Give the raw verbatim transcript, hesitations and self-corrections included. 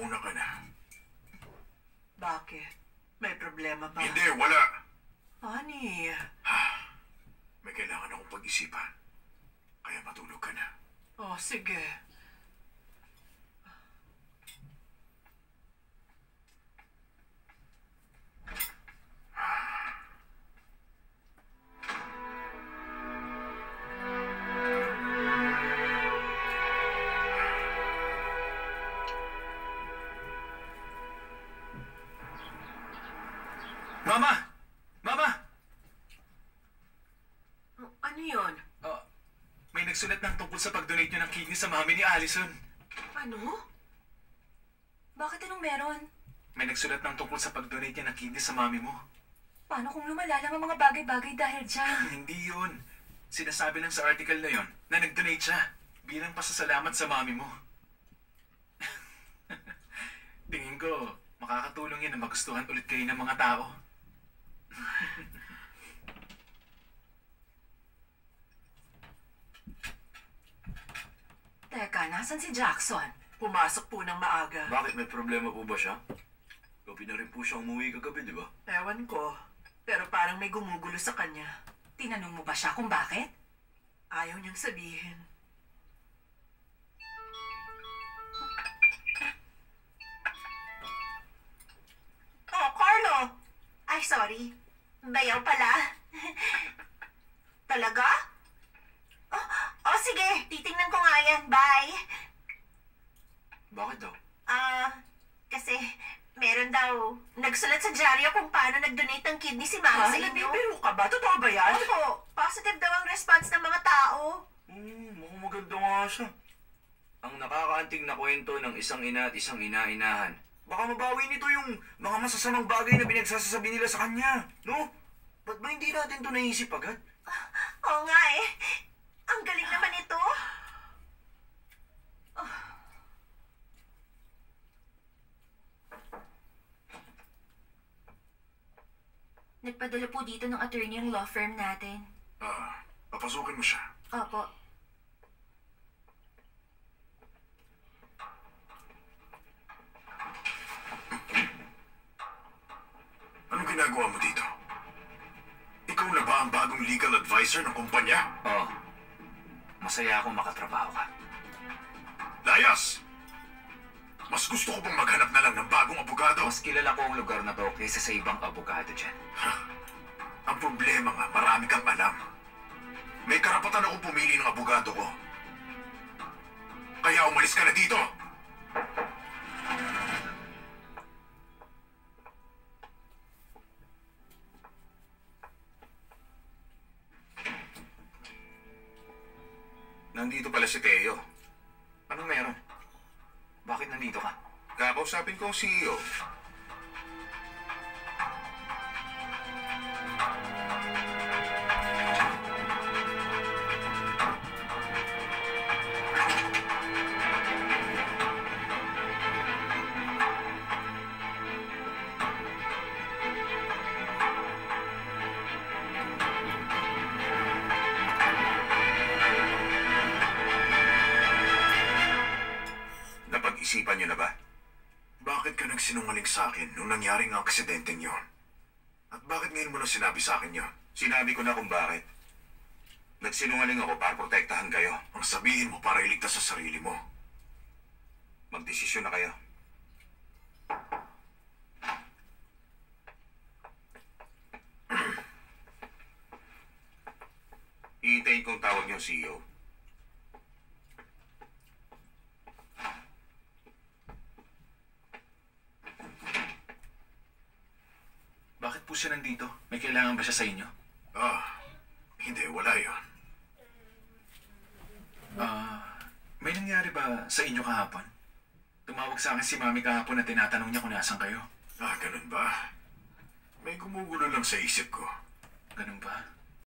mauna ka na. Bakit? May problema ba? Hindi, wala. Honey. May kailangan akong pag-isipan. Kaya matulog ka na. Oh, sige. Mama! Mama! Oh, ano yun? Uh, may nagsulat ng tungkol sa pag-donate niyo ng kidney sa mami ni Allison. Ano? Bakit anong meron? May nagsulat ng tungkol sa pag-donate niya ng kidney sa mami mo. Paano kung lumala lang ang mga bagay-bagay dahil dyan? Hindi yun. Sinasabi lang sa article na yon na nag-donate siya bilang pasasalamat sa mami mo. Tingin ko, makakatulong yan na magustuhan ulit kayo ng mga tao. Teka, nasan si Jackson? Pumasok po ng maaga. Bakit may problema po ba siya? Gabi na rin po siya umuwi kagabi, di ba? Ewan ko. Pero parang may gumugulo sa kanya. Tinanong mo ba siya kung bakit? Ayaw niyang sabihin. Oh, Carlo! Ay, sorry. Bayaw pala. Talaga? Oh, oh, sige. Titingnan ko nga yan. Bye. Bakit daw? Ah, kasi meron daw nagsulat sa dyaryo kung paano nag-donate ng kidney si Mama Ha? sa inyo. Nagbibiro ka ba? Totoo ba yan? Opo, positive daw ang response ng mga tao. Hmm, mukhang maganda nga siya. Ang nakakaantig na kwento ng isang ina at isang ina-inahan. Baka mabawi nito yung mga masasamang bagay na pinagsasasabi nila sa kanya, no? Ba't ba hindi natin ito naisip agad? Oo nga eh. Ang galing naman ito. Nagpadala po dito ng attorney ang law firm natin. Ah, papasukin mo siya. Opo. Anong ginagawa mo dito? Ikaw na ba ang bagong legal advisor ng kumpanya? Oo. Masaya akong makatrabaho ka. Layas! Mas gusto ko pang maghanap na lang ng bagong abogado. Mas kilala ko ang lugar na to kaysa sa ibang abogado dyan. Ang problema nga, marami kang alam. May karapatan akong pumili ng abogado ko. Kaya umalis ka na dito! Nandito pala si Teo. Anong meron? Bakit nandito ka? Kakausapin ko ang C E O. Napag-isipan niyo na ba? Bakit ka nagsinungaling sa akin nung nangyari ng aksidenteng yon? At bakit ngayon mo na sinabi sa akin yon? Sinabi ko na kung bakit. Nagsinungaling ako para protektahan kayo. Ang sabihin mo para iligtas sa sarili mo. Magdesisyon na kayo. Iintayin kong tawag niyo C E O. Bakit po siya nandito? May kailangan ba siya sa inyo? Ah, hindi, wala yon. Ah, may nangyari ba sa inyo kahapon? Tumawag sa akin si Mami kahapon at tinatanong niya kung nasan kayo. Ah, ganun ba? May gumugulo lang sa isip ko. Ganun ba?